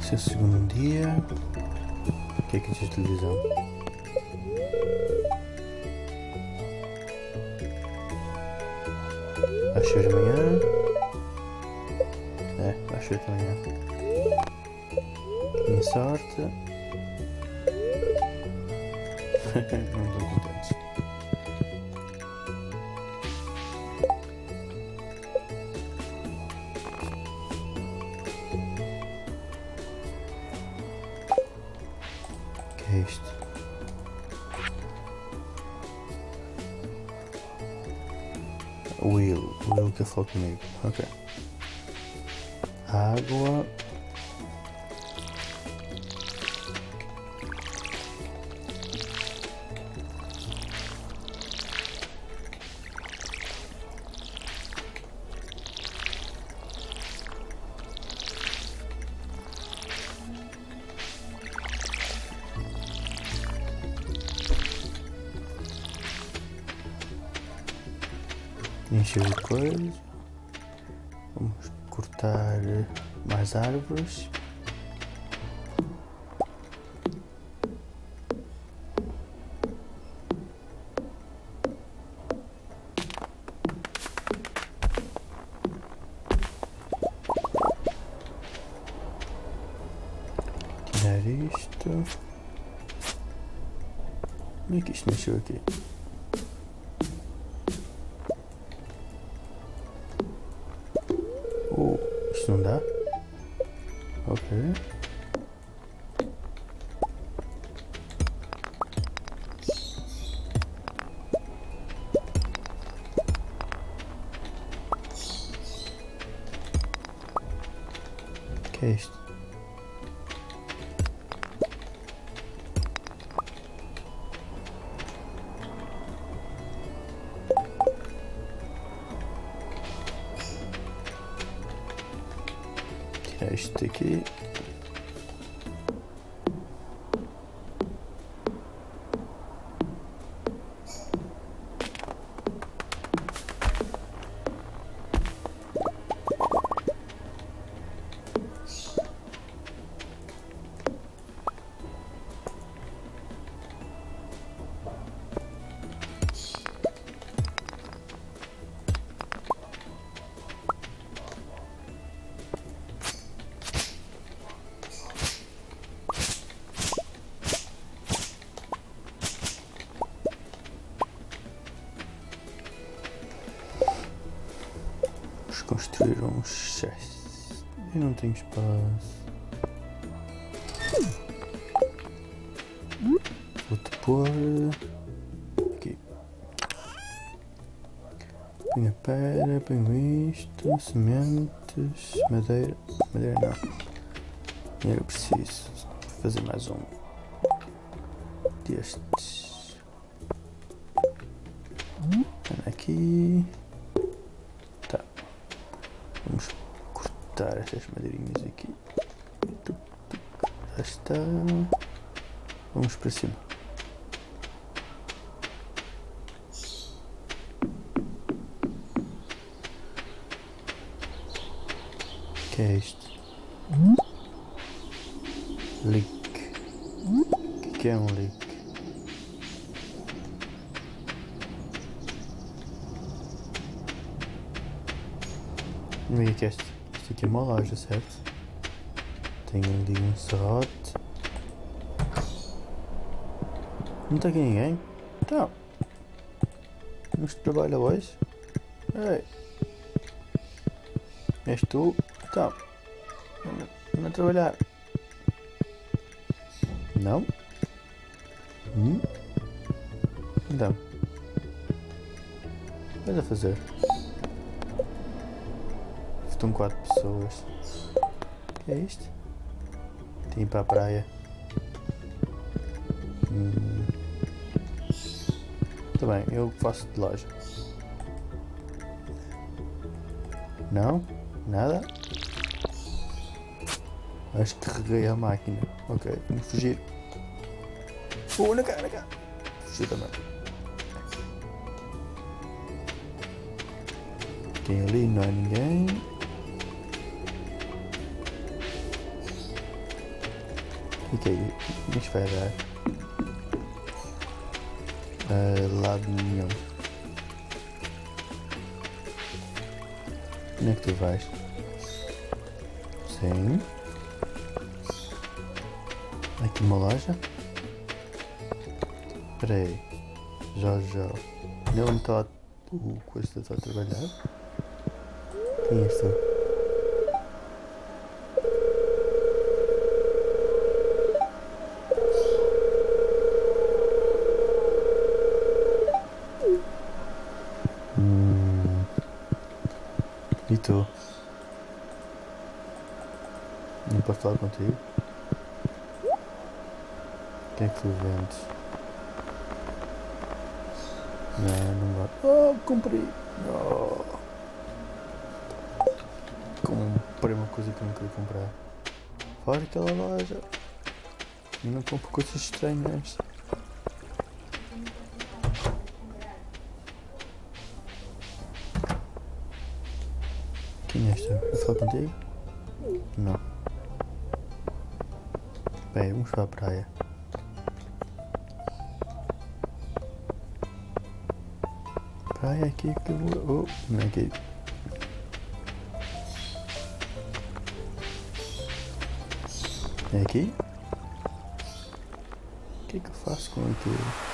Esse é o segundo dia. O que é que diz a televisão? Vai chover amanhã? É, vai chover amanhã. Minha sorte. Não estou contente. O que é isto? O Will que falou comigo. Ok. Água. Encher de coisa. Vamos cortar mais árvores. Tirar isto. Como é que isto nasceu aqui? Isto não dá? Ok. O que é isto? Tirar isto daqui. Construir um chest. Eu não tenho espaço. Vou-te pôr aqui. Ponho a pedra, ponho isto, sementes, madeira. Madeira não. Dinheiro eu preciso. Vou fazer mais um destes. Aqui. Vamos cortar estas madeirinhas aqui. Já está. Vamos para cima. O que é isto? Leak. O que é um leak? O que é este? Isto aqui é uma loja, certo? Tenho ali um serrote. Não está aqui ninguém? Então. Vamos trabalhar hoje? Ei. És tu? Então. Anda a trabalhar. Não? Então. O que vais a fazer? Estão 4 pessoas. O que é isto? Tem que ir para a praia. Tá bem, eu faço de loja. Não? Nada? Acho que reguei a máquina. Ok, vamos fugir. Na cara, na cara. Fugir também. Quem ali não é ninguém. E que é isto vai dar? Lado nenhum. Onde é que tu vais? Sim. Aqui uma loja. Espera aí. Joja. Onde está o coisa está a trabalhar? Quem és tu? E tu? Não posso falar contigo? O que é que tu vendes? Não vai. Oh, comprei! Oh. Comprei uma coisa que eu não queria comprar. Fora aquela loja. Eu não compro coisas estranhas. Quem és tu? Eu falo contigo? Não. Bem, vamos para a praia. Praia aqui que eu vou. Oh, não é aqui. É aqui? O que é que eu faço com aquilo?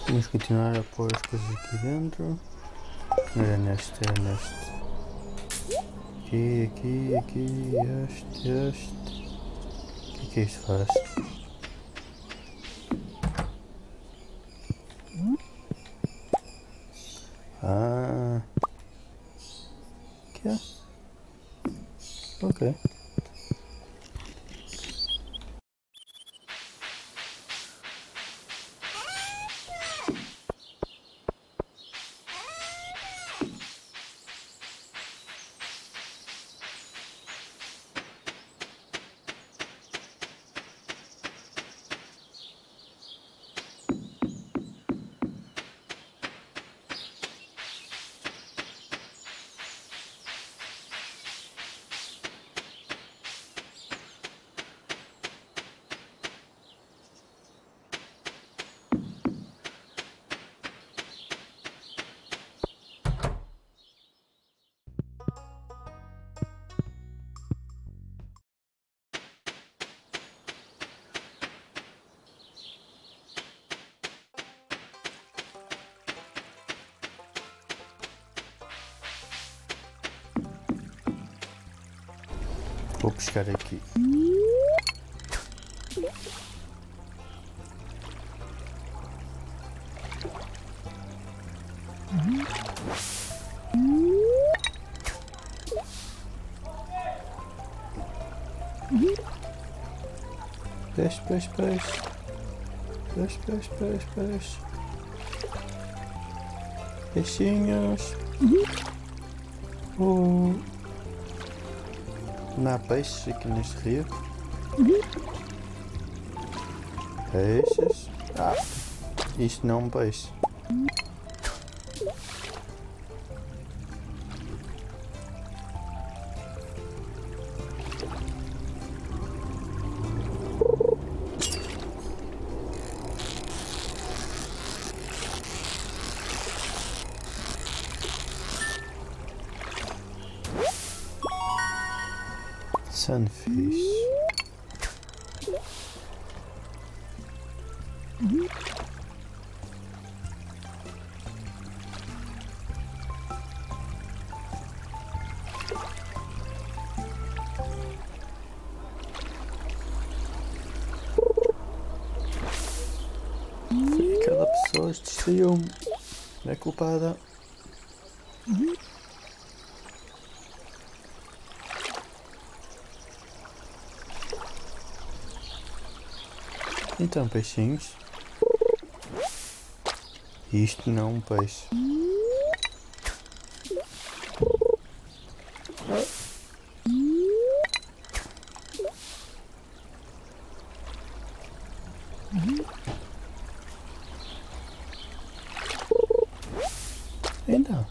Vamos continuar a pôr as coisas aqui dentro. Não era neste, era neste. Aqui, este. O que é que isto faz? Ah. Que é? Ok. Vou pescar aqui. Peixe. Peixinhos. Não há peixes aqui neste rio. Peixes. Isto não é um peixe. Sunfish. Foi aquela pessoa que distraiu-me. Não é culpada. Então, peixinhos. Isto não é um peixe. Então.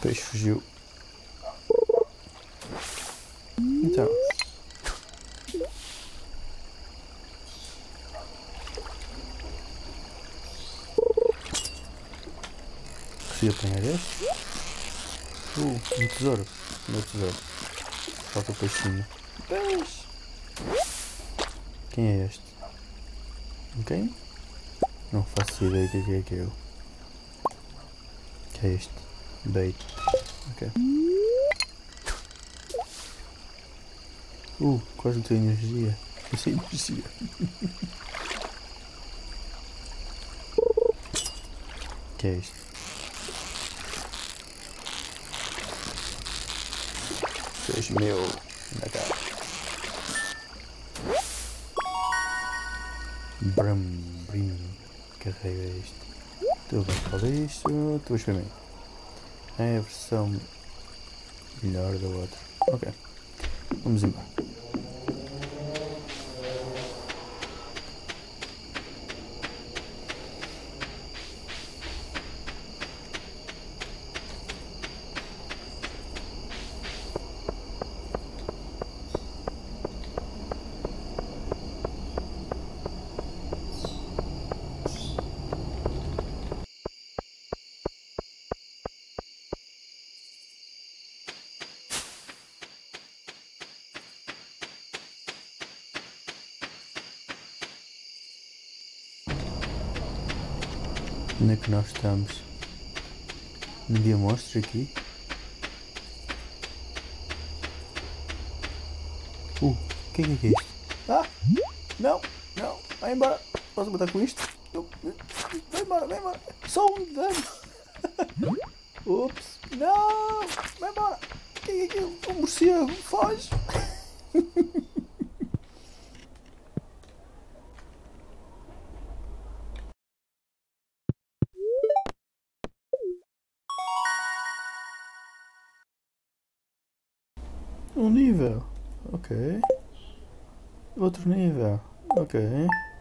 peixe fugiu. Então. Consegui apanhar este. Um tesouro. Meu tesouro. Falta o peixinho. Peixe! Quem é este? Quem? Não faço ideia do que é aquilo. O que é este? Bait. Ok. Quase não tenho energia. Eu sei energia. O que é isto? Seja meu. Anda cá. Brim. Carrega isto. Tu vais para o lixo. Tu vais para mim. É a versão melhor da outra. Ok. Vamos embora. Onde é que nós estamos? Ninguém mostra aqui? O que é isto? Ah! Não! Vai embora! Posso botar com isto? Vai embora! Só um dano! Ups! Não! Vai embora! O que é aquilo? Um morcego! Foge! Um nível. Ok. Outro nível. Ok.